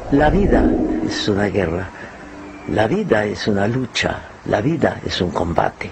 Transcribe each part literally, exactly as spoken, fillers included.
La vida es una guerra, la vida es una lucha, la vida es un combate.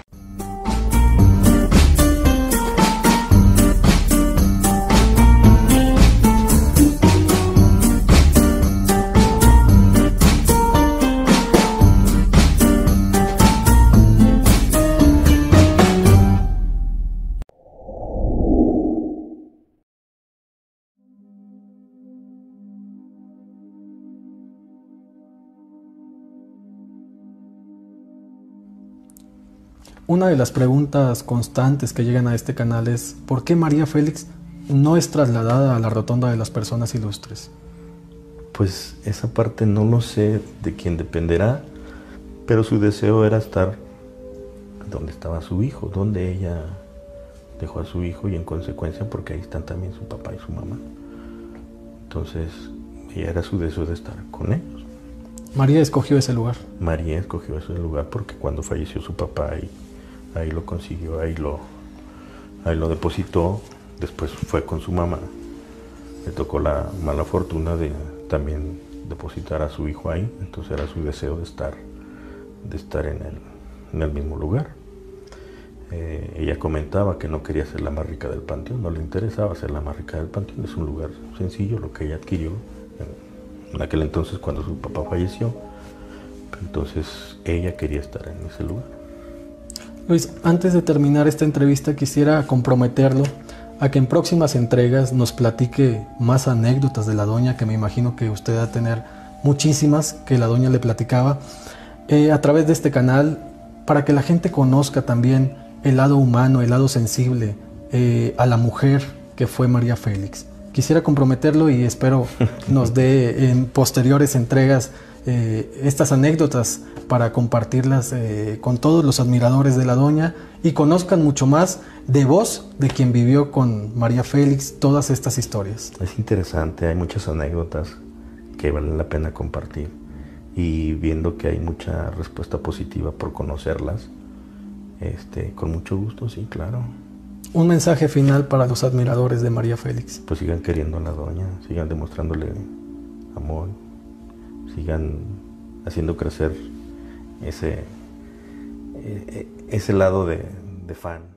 Una de las preguntas constantes que llegan a este canal es ¿por qué María Félix no es trasladada a la Rotonda de las Personas Ilustres? Pues esa parte no lo sé de quién dependerá, pero su deseo era estar donde estaba su hijo, donde ella dejó a su hijo y en consecuencia porque ahí están también su papá y su mamá. Entonces ella era su deseo de estar con ellos. María escogió ese lugar. María escogió ese lugar porque cuando falleció su papá ahí, ahí lo consiguió, ahí lo, ahí lo depositó. Después fue con su mamá. Le tocó la mala fortuna de también depositar a su hijo ahí. Entonces era su deseo de estar, de estar en el, en el mismo lugar. Eh, ella comentaba que no quería ser la más rica del panteón, no le interesaba ser la más rica del panteón. Es un lugar sencillo, lo que ella adquirió en, en aquel entonces cuando su papá falleció. Entonces ella quería estar en ese lugar. Luis, antes de terminar esta entrevista quisiera comprometerlo a que en próximas entregas nos platique más anécdotas de la doña, que me imagino que usted va a tener muchísimas que la doña le platicaba, eh, a través de este canal, para que la gente conozca también el lado humano, el lado sensible eh, a la mujer que fue María Félix. Quisiera comprometerlo y espero nos dé en posteriores entregas eh, estas anécdotas para compartirlas eh, con todos los admiradores de la doña y conozcan mucho más de voz de quien vivió con María Félix todas estas historias. Es interesante, hay muchas anécdotas que valen la pena compartir y viendo que hay mucha respuesta positiva por conocerlas, este, con mucho gusto, sí, claro. Un mensaje final para los admiradores de María Félix. Pues sigan queriendo a la doña, sigan demostrándole amor, sigan haciendo crecer ese, ese lado de, de fan.